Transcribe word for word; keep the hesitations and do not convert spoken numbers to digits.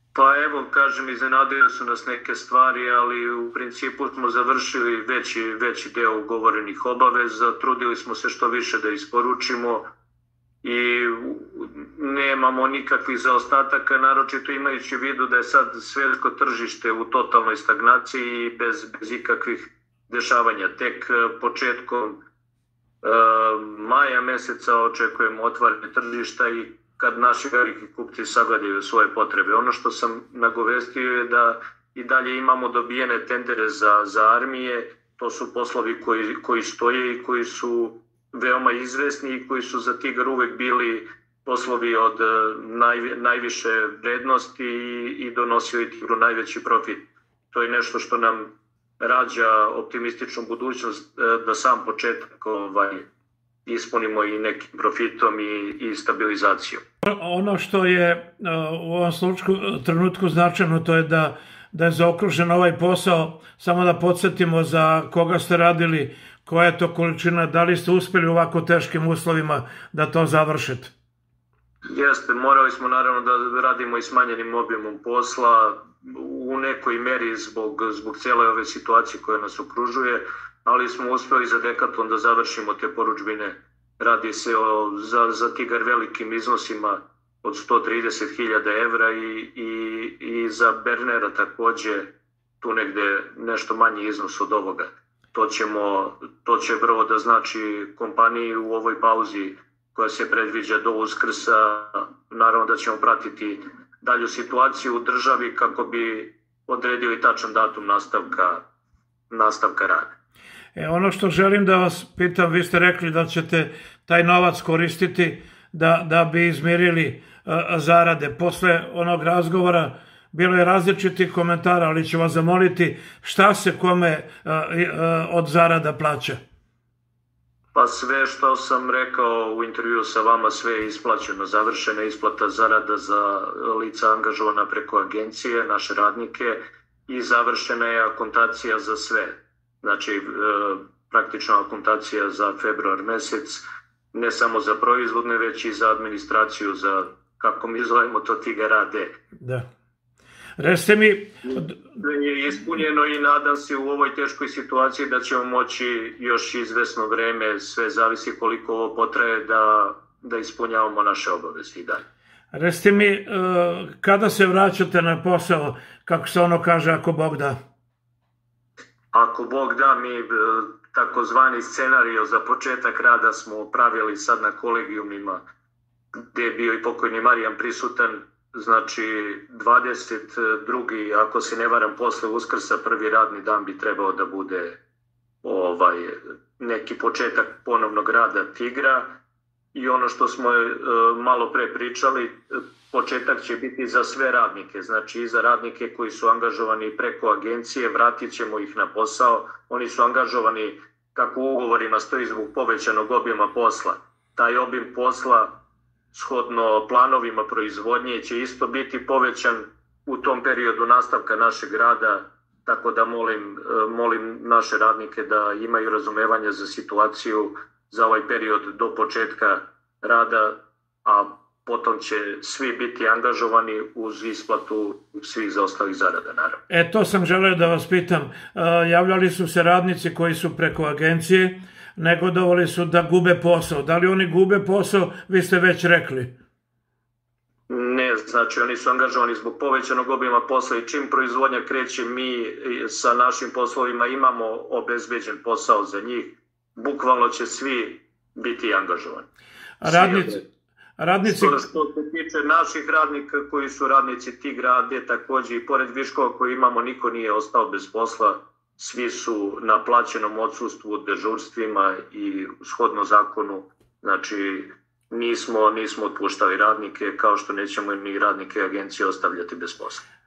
Pa evo, kažem, iznenadile su nas neke stvari, ali u principu smo završili veći, veći deo ugovorenih obaveza, trudili smo se što više da isporučimo i nemamo nikakvih zaostataka, naročito imajući u vidu da je sad svetsko tržište u totalnoj stagnaciji i bez, bez ikakvih dešavanja. Tek početkom uh, maja meseca očekujemo otvaranje tržišta i kad naši veliki kupci sagledaju svoje potrebe. Ono što sam nagovestio je da i dalje imamo dobijene tendere za, za armije, to su poslovi koji, koji stoje i koji su veoma izvesni i koji su za Tigar uvek bili poslovi od naj, najviše vrednosti i, i donosili Tigru najveći profit. To je nešto što nam rađa optimističnu budućnost da sam početak ovaj, ispunimo i nekim profitom i, i stabilizacijom. Ono što je u ovom trenutku značajno, to je da, da je zaokružen ovaj posao. Samo da podsjetimo za koga ste radili, koja je to količina, da li ste uspeli u ovako teškim uslovima da to završite? Jeste, morali smo naravno da radimo i smanjenim obimom posla, u nekoj meri zbog, zbog cijele ove situacije koja nas okružuje, ali smo uspeli za Decathlon da završimo te poručbine. Radi se o, za, za Tigar velikim iznosima od sto trideset hiljada evra i, i, i za Bernera takođe tu negde nešto manji iznos od ovoga. To, ćemo, to će vrlo da znači kompaniji u ovoj pauzi koja se predviđa do Uskrsa. Naravno da ćemo pratiti dalju situaciju u državi kako bi odredili tačan datum nastavka, nastavka rada. E, ono što želim da vas pitam, vi ste rekli da ćete taj novac koristiti da, da bi izmirili a, zarade. Posle onog razgovora bilo je različitih komentara, ali ću vas zamoliti šta se kome a, a, od zarada plaća? Pa sve što sam rekao u intervju sa vama, sve je isplaćeno. Završena isplata zarada za lica angažovana preko agencije, naše radnike, i završena je akontacija za sve. Znači, praktično akontacija za februar mesec, ne samo za proizvodne, već i za administraciju, za, kako mi zovemo to, Tigar A D. Da. Recite mi... Je ispunjeno i nadam se u ovoj teškoj situaciji da ćemo moći još izvesno vreme, sve zavisi koliko ovo potraje, da, da ispunjavamo naše obaveze i dalje. Recite mi, kada se vraćate na posao, kako se ono kaže, ako Bog da? Ako Bog da, mi takozvani scenario za početak rada smo pravili sad na kolegijumima, gde je bio i pokojni Marijan prisutan. Znači, dvadeset drugi ako se ne varam, posle Uskrsa, prvi radni dan bi trebao da bude ovaj, neki početak ponovnog rada Tigra. I ono što smo e, malo pre pričali, početak će biti za sve radnike, znači i za radnike koji su angažovani preko agencije, vratit ćemo ih na posao. Oni su angažovani, kako u ugovorima stoji, zbog povećanog obima posla. Taj obim posla, shodno planovima proizvodnje, će isto biti povećan u tom periodu nastavka našeg rada, tako da molim, molim naše radnike da imaju razumevanja za situaciju za ovaj period do početka rada, a potom će svi biti angažovani uz isplatu svih zaostalih zarada, naravno. E, to sam želeo da vas pitam. Javljali su se radnici koji su preko agencije, negodovali su da gube posao. Da li oni gube posao, vi ste već rekli? Ne, znači oni su angažovani zbog povećanog obima posla i čim proizvodnja kreće, mi sa našim poslovima imamo obezbeđen posao za njih. Bukvalno će svi biti angažovani. Radnici... Radnici... Što, što se tiče naših radnika koji su radnici Tigra A D, takođe i pored viškova koji imamo, niko nije ostao bez posla. Svi su na plaćenom odsustvu, dežurstvima i shodno zakonu. Znači, nismo, nismo otpuštali radnike, kao što nećemo ni radnike agencije ostavljati bez posla.